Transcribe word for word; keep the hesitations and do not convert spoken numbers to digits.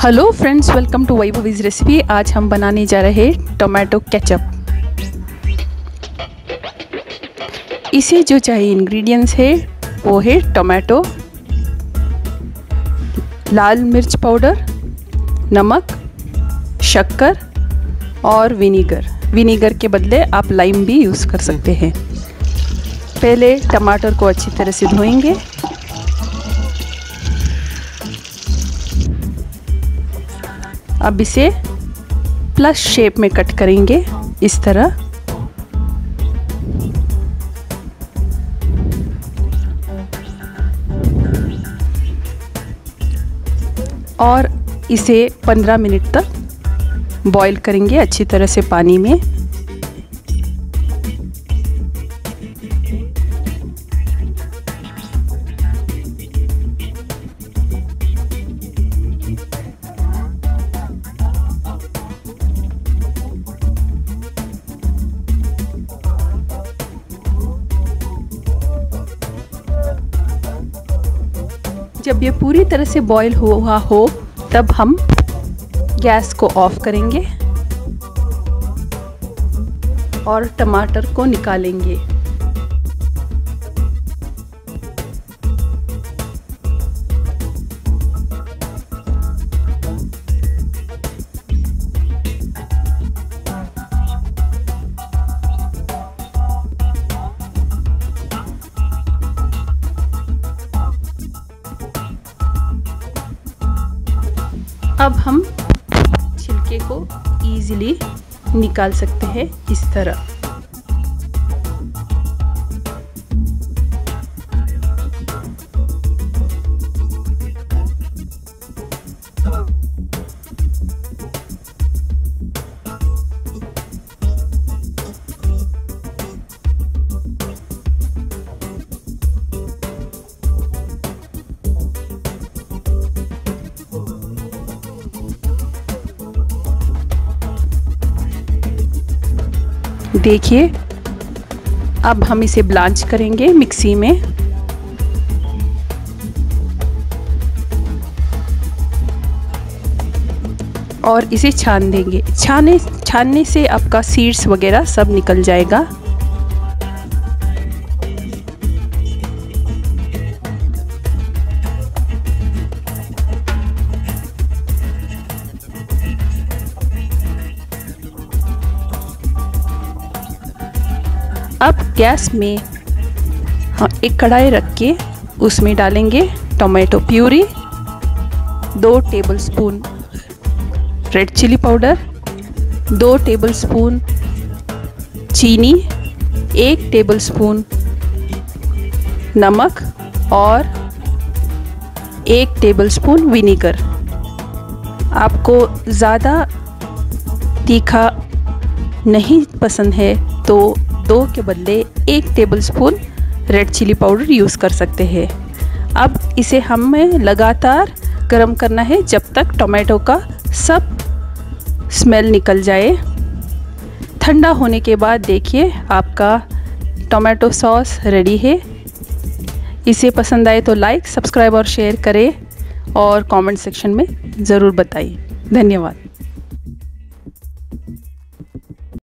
Hello friends, welcome to Vaibhavi's recipe. आज हम बनाने जा रहे हैं टोमेटो केचप। इसे जो चाहिए इंग्रेडिएंट्स है वो है टोमेटो, लाल मिर्च पाउडर, नमक, शक्कर और विनीगर। विनीगर के बदले आप लाइम भी यूज़ कर सकते हैं। पहले टमाटर को अच्छी तरह से धोएंगे। अब इसे प्लस शेप में कट करेंगे इस तरह। और इसे पंद्रह मिनट तक बॉईल करेंगे अच्छी तरह से पानी में। जब ये पूरी तरह से बॉईल हुआ हो तब हम गैस को ऑफ करेंगे और टमाटर को निकालेंगे। अब हम छिलके को इजीली निकाल सकते हैं इस तरह। देखिए, अब हम इसे ब्लांच करेंगे मिक्सी में। और इसे छान देंगे। छाने छानने से आपका सीड्स वगैरह सब निकल जाएगा। अब गैस में हाँ एक कढ़ाई रख के उसमें डालेंगे टोमेटो प्यूरी, दो टेबलस्पून रेड चिली पाउडर, दो टेबलस्पून चीनी, एक टेबलस्पून नमक और एक टेबलस्पून विनीगर। आपको ज़्यादा तीखा नहीं पसंद है तो दो के बदले एक tablespoon red chilli powder use कर सकते हैं। अब इसे हमें लगातार गर्म करना है जब तक टोमेटो का सब स्मेल निकल जाए। ठंडा होने के बाद देखिए आपका टोमेटो सॉस रेडी है। इसे पसंद आए तो लाइक, सब्सक्राइब और शेयर करें और कमेंट सेक्शन में ज़रूर बताइए। धन्यवाद।